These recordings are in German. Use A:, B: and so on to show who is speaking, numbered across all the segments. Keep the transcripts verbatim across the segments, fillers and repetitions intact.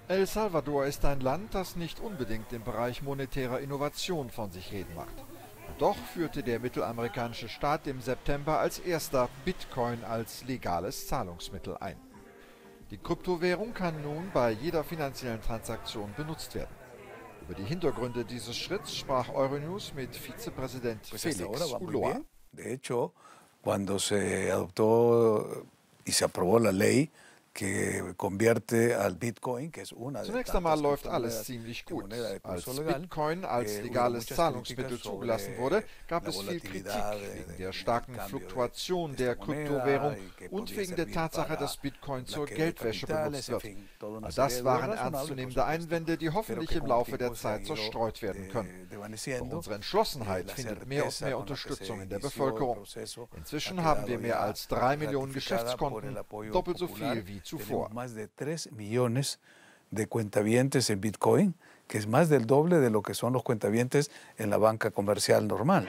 A: El Salvador ist ein Land, das nicht unbedingt im Bereich monetärer Innovation von sich reden macht. Und doch führte der mittelamerikanische Staat im September als erster Bitcoin als legales Zahlungsmittel ein. Die Kryptowährung kann nun bei jeder finanziellen Transaktion benutzt werden. Über die Hintergründe dieses Schritts sprach Euronews mit Vizepräsident Felix Ulloa.
B: De hecho, cuando se adoptó y se aprobó la ley que convierte al Bitcoin, que es una de
A: Zunächst
B: tantas
A: einmal läuft alles
B: criptomonedas
A: ziemlich
B: que
A: gut.
B: moneda de
A: Als
B: curso legal,
A: Bitcoin als
B: eh, hubo
A: legales
B: muchas
A: Zahlungsmittel
B: críticas sobre
A: zugelassen wurde, gab
B: la
A: es viel Kritik
B: volatilidad de-
A: wegen
B: de-
A: der
B: del
A: starken
B: cambio de
A: Fluktuation der
B: esta moneda
A: Kryptowährung
B: y que
A: und
B: podía
A: wegen der
B: servir
A: Tatsache,
B: para
A: dass Bitcoin zur
B: blanqueo de
A: Geldwäsche
B: capitales,
A: benutzt
B: en
A: wird.
B: fin, toda una
A: All
B: serie
A: das
B: de
A: waren
B: dudas razonables,
A: ernstzunehmende
B: por supuesto,
A: Einwände, die
B: pero
A: hoffentlich
B: que
A: im
B: con
A: Laufe
B: el
A: der
B: tiempo se ha
A: Zeit
B: ido,
A: zerstreut werden
B: eh,
A: können.
B: desvaneciendo.
A: Doch unsere Entschlossenheit
B: La
A: findet mehr und
B: certeza
A: mehr
B: con la que se
A: Unterstützung in der
B: inició el
A: Bevölkerung.
B: proceso
A: Inzwischen
B: ha
A: haben wir
B: quedado
A: mehr
B: ya
A: als drei Millionen
B: ratificada por
A: Geschäftskonten,
B: el apoyo
A: doppelt so
B: popular.
A: viel wie zuvor.
B: Tenemos más de tres millones de cuentavientes en Bitcoin, que es más del doble de lo que son los cuentavientes en la banca comercial normal.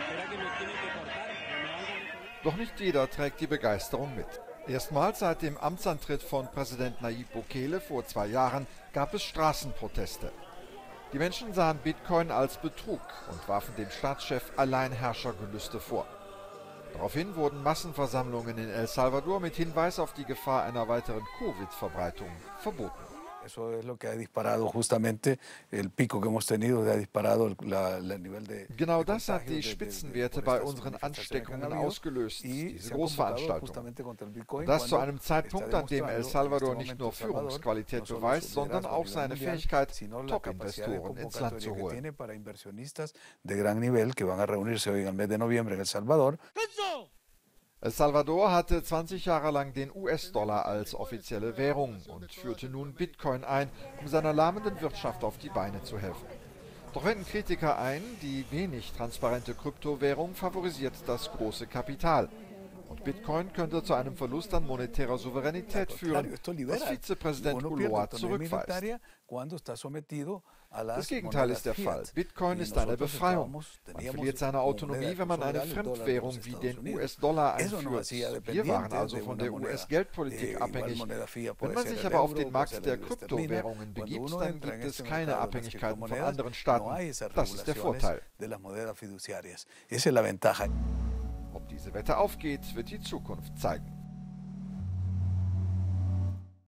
A: Doch nicht jeder trägt die Begeisterung mit. Erstmals seit dem Amtsantritt von Präsident Nayib Bukele vor zwei Jahren gab es Straßenproteste. Die Menschen sahen Bitcoin als Betrug und warfen dem Staatschef Alleinherrschergelüste vor. Daraufhin wurden Massenversammlungen in El Salvador mit Hinweis auf die Gefahr einer weiteren Covid-Verbreitung verboten.
B: Eso es lo que ha disparado justamente el pico que hemos tenido, ha disparado el, la, la nivel de.
A: Genau
B: de
A: das hat
B: contagio
A: die
B: de- de- de-
A: Spitzenwerte
B: por
A: bei
B: estas
A: unseren
B: manifestaciones que han
A: Ansteckungen
B: habido,
A: ausgelöst,
B: y
A: diese
B: se ha convocado
A: Großveranstaltungen.
B: justamente contra el Bitcoin,
A: Und das zu
B: cuando
A: einem Zeitpunkt,
B: está
A: an dem El
B: demostrando
A: Salvador
B: en este
A: nicht nur
B: momento El Salvador
A: Führungsqualität
B: no solo
A: beweist,
B: su
A: sondern
B: liderazgo a
A: auch
B: nivel
A: seine
B: mundial,
A: Fähigkeit,
B: sino la capacidad de
A: Top-Investoren ins Land
B: convocatoria
A: zu
B: que
A: holen.
B: tiene para inversionistas de gran nivel que van a reunirse hoy en el mes de noviembre en El Salvador.
A: El Salvador hatte zwanzig Jahre lang den U S-Dollar als offizielle Währung und führte nun Bitcoin ein, um seiner lahmenden Wirtschaft auf die Beine zu helfen. Doch wenden Kritiker ein, die wenig transparente Kryptowährung favorisiert das große Kapital. Und Bitcoin könnte zu einem Verlust an monetärer Souveränität führen, was Vizepräsident Ulloa zurückweist. Das Gegenteil ist der Fall. Bitcoin ist eine Befreiung. Man verliert seine Autonomie, wenn man eine Fremdwährung wie den U S-Dollar einführt. Wir waren also von der U S-Geldpolitik abhängig. Wenn man sich aber auf den Markt der Kryptowährungen begibt, dann gibt es keine Abhängigkeiten von anderen Staaten. Das ist der Vorteil. Ob diese Wette aufgeht, wird die Zukunft zeigen.